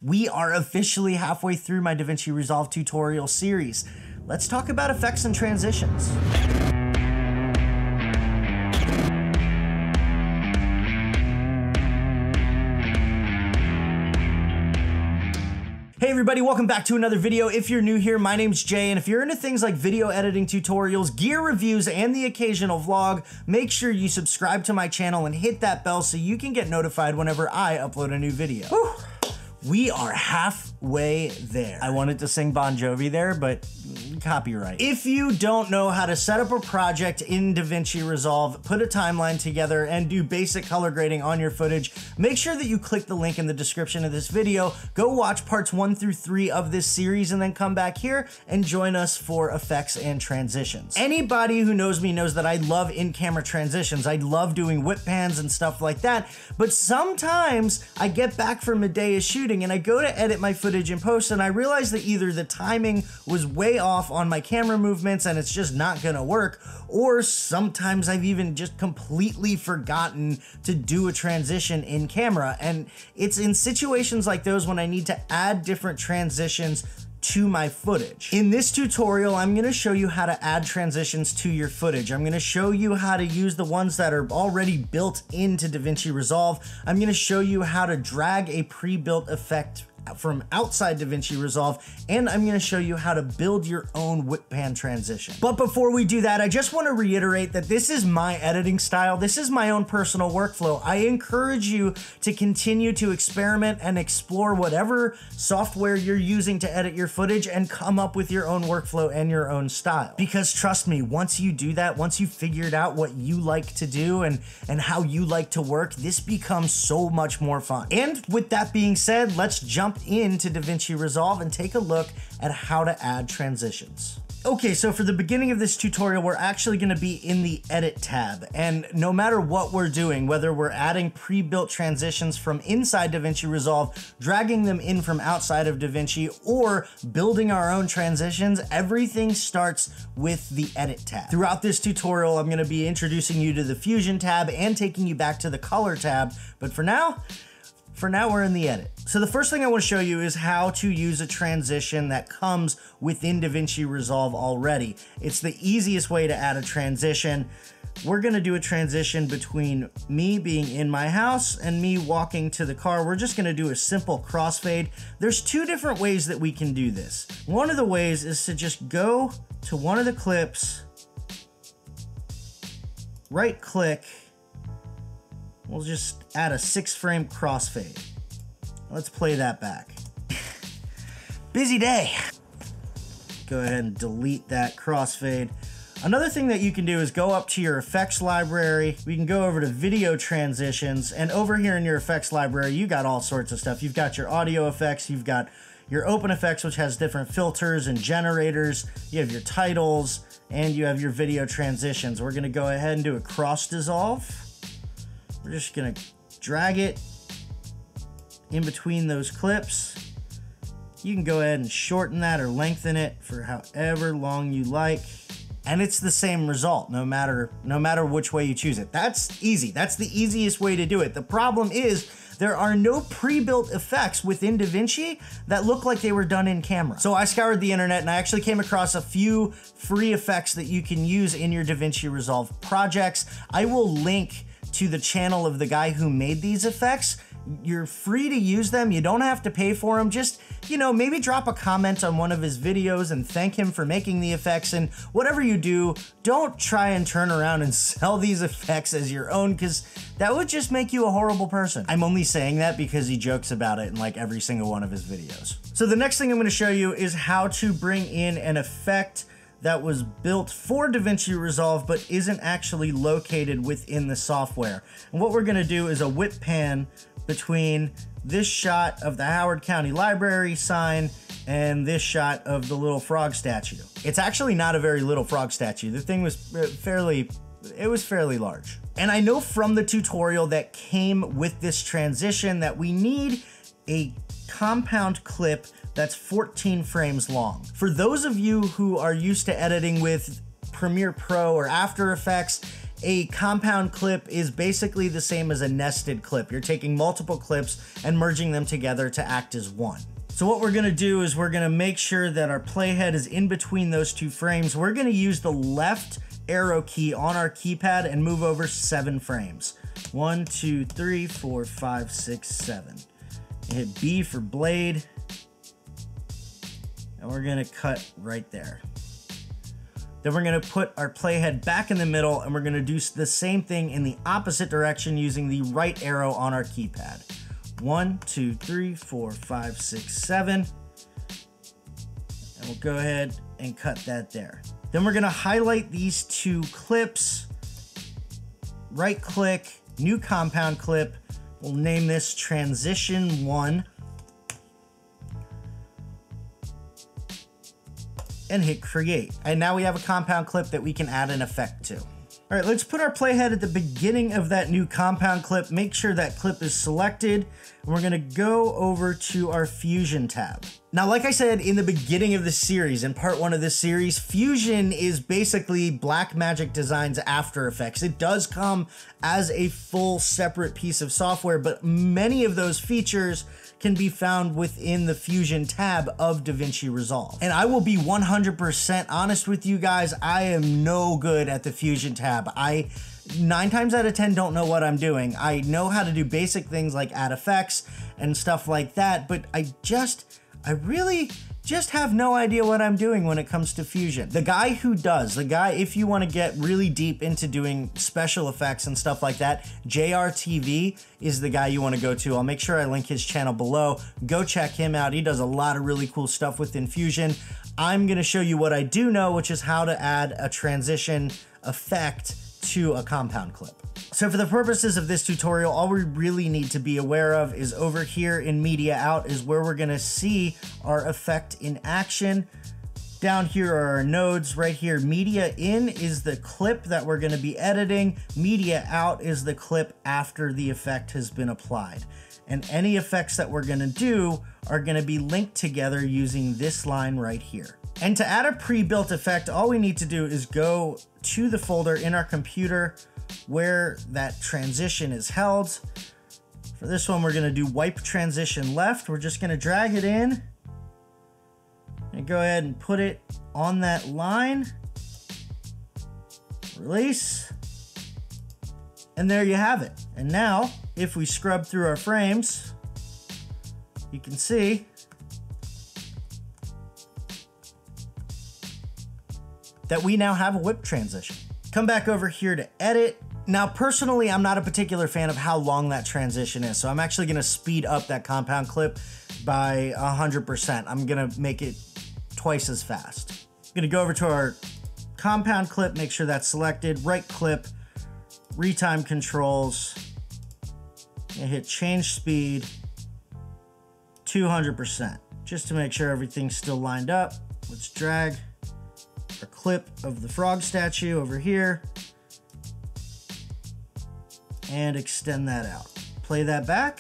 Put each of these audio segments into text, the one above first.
We are officially halfway through my Davinci Resolve tutorial series. Let's talk about effects and transitions. Hey everybody, welcome back to another video. If you're new here, my name's Jay, and if you're into things like video editing tutorials, gear reviews, and the occasional vlog, make sure you subscribe to my channel and hit that bell so you can get notified whenever I upload a new video. Whew. We are halfway there. I wanted to sing Bon Jovi there, but copyright. If you don't know how to set up a project in Davinci Resolve, put a timeline together, and do basic color grading on your footage, make sure that you click the link in the description of this video, go watch parts 1 through 3 of this series, and then come back here and join us for effects and transitions. Anybody who knows me knows that I love in-camera transitions. I love doing whip pans and stuff like that, but sometimes I get back from a day of shooting and I go to edit my footage in post and I realize that either the timing was way off on my camera movements and it's just not gonna work, or sometimes I've even just completely forgotten to do a transition in camera. And it's in situations like those when I need to add different transitions to my footage. In this tutorial, I'm gonna show you how to add transitions to your footage. I'm gonna show you how to use the ones that are already built into Davinci Resolve. I'm gonna show you how to drag a pre-built effect from outside Davinci Resolve, and I'm gonna show you how to build your own whip pan transition. But before we do that, I just wanna reiterate that this is my editing style. This is my own personal workflow. I encourage you to continue to experiment and explore whatever software you're using to edit your footage and come up with your own workflow and your own style. Because trust me, once you do that, once you've figured out what you like to do and how you like to work, this becomes so much more fun. And with that being said, let's jump into Davinci Resolve and take a look at how to add transitions. Okay, so for the beginning of this tutorial, we're actually gonna be in the Edit tab. And no matter what we're doing, whether we're adding pre-built transitions from inside Davinci Resolve, dragging them in from outside of Davinci, or building our own transitions, everything starts with the Edit tab. Throughout this tutorial, I'm gonna be introducing you to the Fusion tab and taking you back to the Color tab. But for now, we're in the Edit. So the first thing I want to show you is how to use a transition that comes within Davinci Resolve already. It's the easiest way to add a transition. We're gonna do a transition between me being in my house and me walking to the car. We're just gonna do a simple crossfade. There's two different ways that we can do this. One of the ways is to just go to one of the clips, right click, we'll just add a 6-frame crossfade. Let's play that back. Busy day. Go ahead and delete that crossfade. Another thing that you can do is go up to your effects library. We can go over to video transitions, and over here in your effects library, you got all sorts of stuff. You've got your audio effects, you've got your open effects, which has different filters and generators. You have your titles, and you have your video transitions. We're gonna go ahead and do a cross dissolve. We're just gonna drag it in between those clips. You can go ahead and shorten that or lengthen it for however long you like. And it's the same result, no matter which way you choose it. That's easy. That's the easiest way to do it. The problem is there are no pre-built effects within Davinci that look like they were done in camera. So I scoured the internet and I actually came across a few free effects that you can use in your Davinci Resolve projects. I will link to the channel of the guy who made these effects. You're free to use them. You don't have to pay for them. Just, you know, maybe drop a comment on one of his videos and thank him for making the effects. And whatever you do, don't try and turn around and sell these effects as your own, because that would just make you a horrible person. I'm only saying that because he jokes about it in like every single one of his videos. So the next thing I'm going to show you is how to bring in an effect that was built for Davinci Resolve but isn't actually located within the software. And what we're gonna do is a whip pan between this shot of the Howard County Library sign and this shot of the little frog statue. It's actually not a very little frog statue. The thing was fairly large. And I know from the tutorial that came with this transition that we need a compound clip that's 14 frames long. For those of you who are used to editing with Premiere Pro or After Effects a compound clip is basically the same as a nested clip. You're taking multiple clips and merging them together to act as one. So what we're gonna do is we're gonna make sure that our playhead is in between those two frames. We're gonna use the left arrow key on our keypad and move over 7 frames. 1, 2, 3, 4, 5, 6, 7. And hit B for blade. And we're gonna cut right there. Then we're gonna put our playhead back in the middle and we're gonna do the same thing in the opposite direction using the right arrow on our keypad. 1, 2, 3, 4, 5, 6, 7. And we'll go ahead and cut that there. Then we're gonna highlight these 2 clips, right click, new compound clip. We'll name this transition 1. And hit create. And now we have a compound clip that we can add an effect to. All right, let's put our playhead at the beginning of that new compound clip. Make sure that clip is selected. And we're gonna go over to our Fusion tab. Now, like I said in the beginning of the series, in part 1 of this series, Fusion is basically Blackmagic Design's After Effects. It does come as a full separate piece of software, but many of those features can be found within the Fusion tab of Davinci Resolve. And I will be 100% honest with you guys, I am no good at the Fusion tab. I 9 times out of 10 don't know what I'm doing. I know how to do basic things like add effects and stuff like that, but I really just have no idea what I'm doing when it comes to Fusion. The guy who does, if you want to get really deep into doing special effects and stuff like that, JRTV is the guy you want to go to. I'll make sure I link his channel below. Go check him out. He does a lot of really cool stuff within Fusion. I'm going to show you what I do know, which is how to add a transition effect to a compound clip. So for the purposes of this tutorial, all we really need to be aware of is over here in Media Out is where we're gonna see our effect in action. Down here are our nodes. Right here, Media In is the clip that we're gonna be editing. Media Out is the clip after the effect has been applied. And any effects that we're gonna do are gonna be linked together using this line right here. And to add a pre-built effect, all we need to do is go to the folder in our computer where that transition is held. For this one, we're gonna do wipe transition left. We're just gonna drag it in and go ahead and put it on that line. Release. And there you have it. And now, if we scrub through our frames, you can see that we now have a whip transition. Come back over here to edit. Now, personally, I'm not a particular fan of how long that transition is, so I'm actually gonna speed up that compound clip by 100%. I'm gonna make it twice as fast. I'm gonna go over to our compound clip, make sure that's selected, right click, retime controls, and hit change speed 200%, just to make sure everything's still lined up. Let's drag a clip of the frog statue over here and extend that out. Play that back.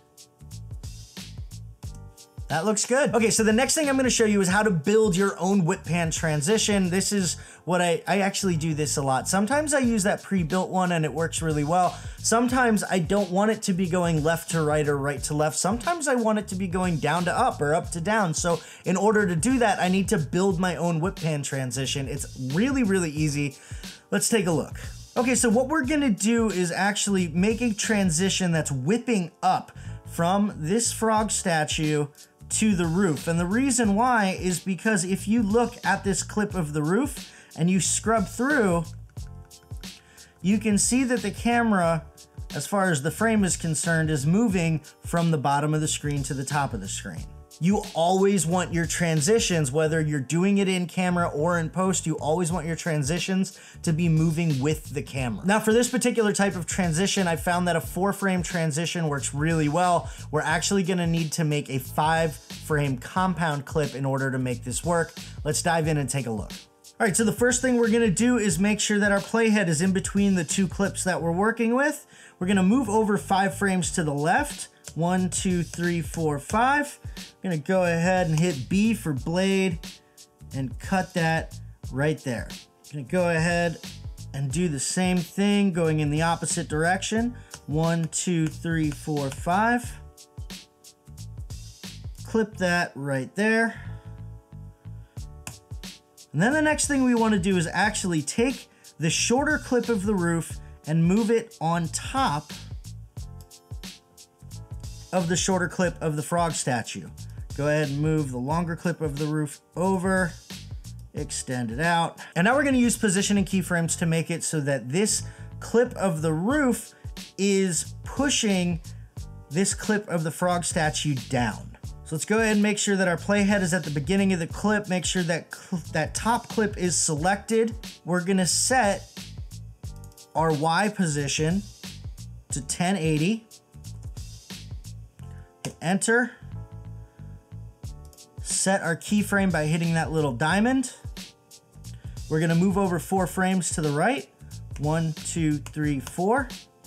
That looks good. Okay, so the next thing I'm gonna show you is how to build your own whip pan transition. This is what I actually do this a lot. Sometimes I use that pre-built one and it works really well. Sometimes I don't want it to be going left to right or right to left. Sometimes I want it to be going down to up or up to down. So in order to do that, I need to build my own whip pan transition. It's really, really easy. Let's take a look. Okay, so what we're gonna do is actually make a transition that's whipping up from this frog statue to the roof. And the reason why is because if you look at this clip of the roof and you scrub through, you can see that the camera, as far as the frame is concerned, is moving from the bottom of the screen to the top of the screen. You always want your transitions, whether you're doing it in camera or in post, you always want your transitions to be moving with the camera. Now for this particular type of transition, I found that a 4-frame transition works really well. We're actually gonna need to make a 5-frame compound clip in order to make this work. Let's dive in and take a look. All right, so the first thing we're gonna do is make sure that our playhead is in between the 2 clips that we're working with. We're gonna move over 5 frames to the left. 1, 2, 3, 4, 5. I'm gonna go ahead and hit B for blade and cut that right there. I'm gonna go ahead And do the same thing going in the opposite direction. 1, 2, 3, 4, 5. Clip that right there. And then the next thing we want to do is actually take the shorter clip of the roof and move it on top of the shorter clip of the frog statue. Go ahead and move the longer clip of the roof over, extend it out. And now we're going to use positioning keyframes to make it so that this clip of the roof is pushing this clip of the frog statue down. So let's go ahead and make sure that our playhead is at the beginning of the clip. Make sure that that top clip is selected. We're gonna set our Y position to 1080. Hit enter. Set our keyframe by hitting that little diamond. We're gonna move over 4 frames to the right. 1, 2, 3, 4.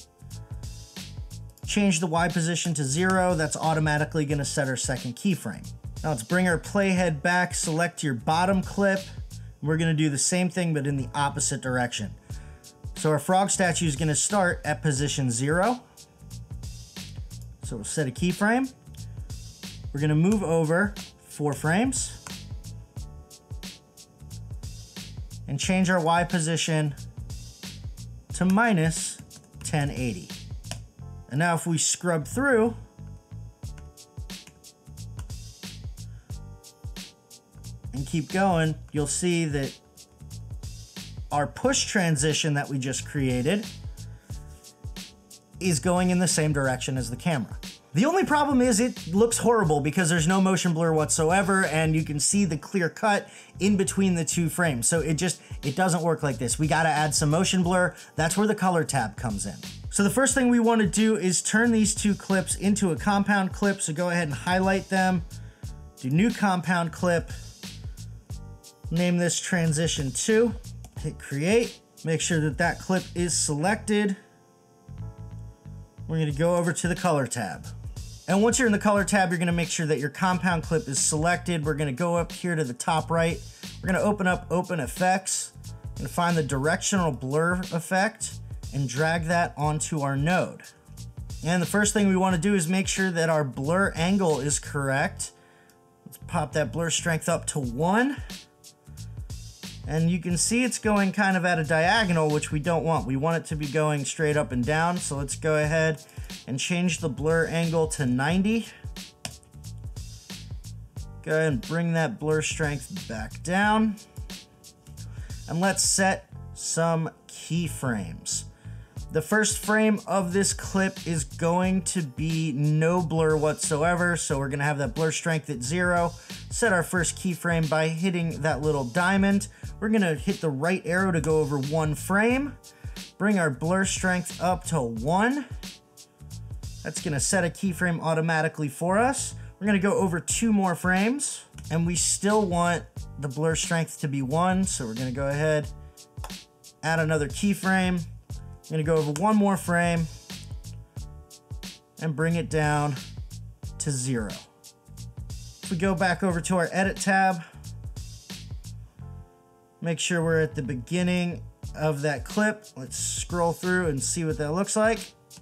Change the Y position to 0. That's automatically going to set our second keyframe. Now let's bring our playhead back, select your bottom clip. We're going to do the same thing, but in the opposite direction. So our frog statue is going to start at position 0. So we'll set a keyframe. We're going to move over 4 frames and change our Y position to minus 1080. And now if we scrub through, and keep going, you'll see that our push transition that we just created is going in the same direction as the camera. The only problem is it looks horrible because there's no motion blur whatsoever, and you can see the clear cut in between the 2 frames. So it doesn't work like this. We gotta add some motion blur. That's where the color tab comes in. So the first thing we want to do is turn these 2 clips into a compound clip. So go ahead and highlight them, do new compound clip, name this transition 2, hit create, make sure that that clip is selected. We're going to go over to the color tab. And once you're in the color tab, you're going to make sure that your compound clip is selected. We're going to go up here to the top right. We're going to open up Open Effects and find the directional blur effect and drag that onto our node. And the first thing we want to do is make sure that our blur angle is correct. Let's pop that blur strength up to 1. And you can see it's going kind of at a diagonal, which we don't want. We want it to be going straight up and down. So let's go ahead and change the blur angle to 90. Go ahead and bring that blur strength back down. And let's set some keyframes. The first frame of this clip is going to be no blur whatsoever, so we're gonna have that blur strength at 0. Set our first keyframe by hitting that little diamond. We're gonna hit the right arrow to go over 1 frame. Bring our blur strength up to 1. That's gonna set a keyframe automatically for us. We're gonna go over 2 more frames, and we still want the blur strength to be 1, so we're gonna go ahead, add another keyframe. I'm gonna go over 1 more frame and bring it down to 0. If we go back over to our edit tab, make sure we're at the beginning of that clip. Let's scroll through and see what that looks like.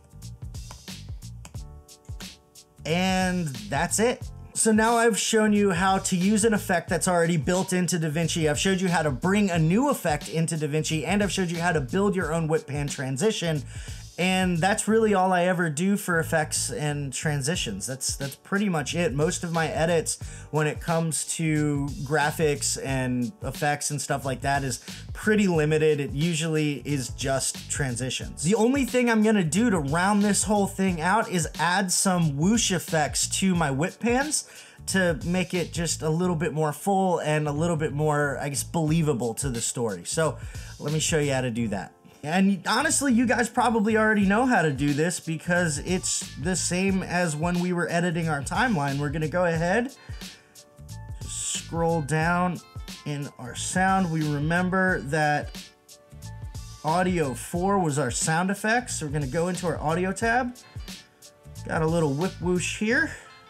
And that's it. So now I've shown you how to use an effect that's already built into Davinci. I've showed you how to bring a new effect into Davinci, and I've showed you how to build your own whip pan transition. And that's really all I ever do for effects and transitions. That's pretty much it. Most of my edits when it comes to graphics and effects and stuff like that is pretty limited. It usually is just transitions. The only thing I'm gonna do to round this whole thing out is add some whoosh effects to my whip pans to make it just a little bit more full and a little bit more, I guess, believable to the story. So let me show you how to do that. And honestly, you guys probably already know how to do this because it's the same as when we were editing our timeline. We're gonna go ahead, scroll down in our sound. We remember that audio 4 was our sound effects. So we're gonna go into our audio tab. Got a little whip whoosh here.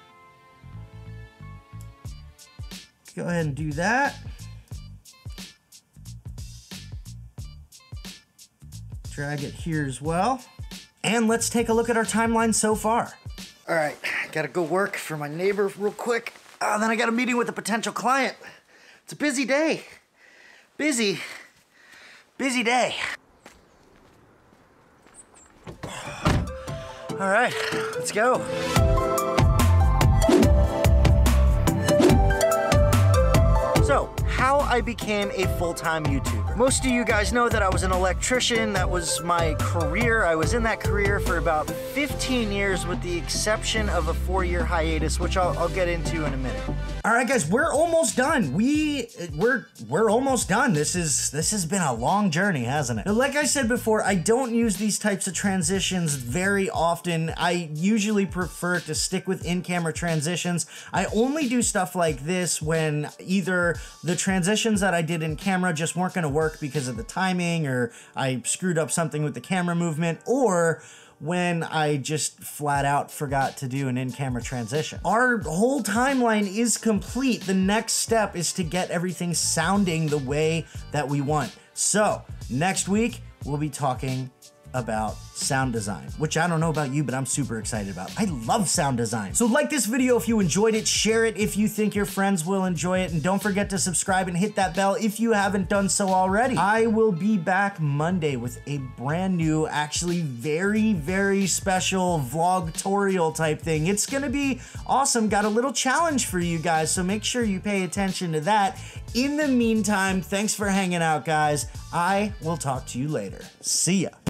Go ahead and do that. drag it here as well. And let's take a look at our timeline so far. All right, gotta go work for my neighbor real quick. Then I got a meeting with a potential client. It's a busy day. Busy day. All right, let's go. So, how I became a full-time YouTuber. Most of you guys know that I was an electrician. That was my career. I was in that career for about 15 years with the exception of a 4-year hiatus, which I'll get into in a minute. All right, guys, we're almost done. We're almost done. This has been a long journey, hasn't it? Now, like I said before, I don't use these types of transitions very often. I usually prefer to stick with in-camera transitions. I only do stuff like this when either the transitions that I did in camera just weren't going to work because of the timing, or I screwed up something with the camera movement, or when I just flat out forgot to do an in-camera transition. Our whole timeline is complete. The next step is to get everything sounding the way that we want. So next week, we'll be talking about sound design, which I don't know about you, but I'm super excited about. I love sound design. So like this video if you enjoyed it, share it if you think your friends will enjoy it, and don't forget to subscribe and hit that bell if you haven't done so already. I will be back Monday with a brand new, actually very, very special vlog-torial type thing. It's gonna be awesome. Got a little challenge for you guys, so make sure you pay attention to that. In the meantime, thanks for hanging out, guys. I will talk to you later. See ya.